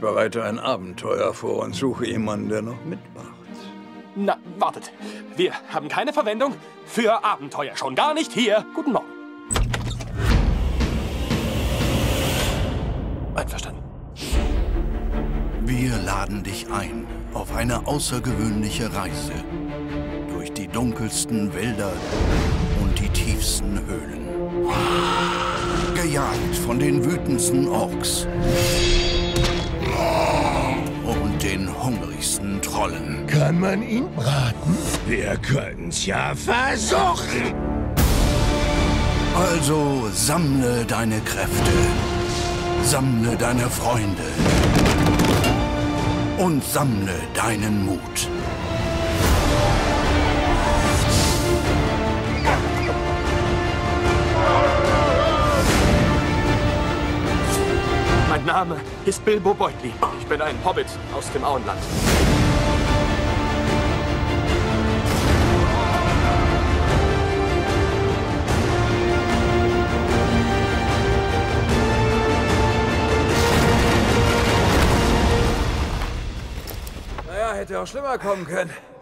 bereite ein Abenteuer vor und suche jemanden, der noch mitmacht. Na, wartet. Wir haben keine Verwendung für Abenteuer. Schon gar nicht hier. Guten Morgen. Einverstanden. Wir laden dich ein auf eine außergewöhnliche Reise durch die dunkelsten Wälder und die tiefsten Höhlen. Gejagt von den wütendsten Orks und den hungrigsten Trollen. Kann man ihn braten? Wir können's ja versuchen. Also sammle deine Kräfte, sammle deine Freunde und sammle deinen Mut. Mein Name ist Bilbo Beutlin. Ich bin ein Hobbit aus dem Auenland. Naja, hätte auch schlimmer kommen können.